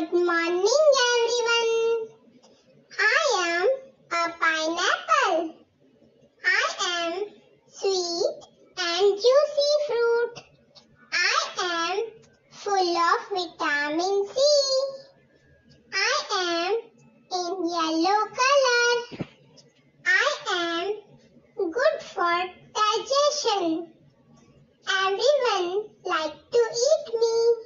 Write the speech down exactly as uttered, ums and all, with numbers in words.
Good morning everyone. I am a pineapple. I am sweet and juicy fruit. I am full of vitamin C. I am in yellow color. I am good for digestion. Everyone like to eat me.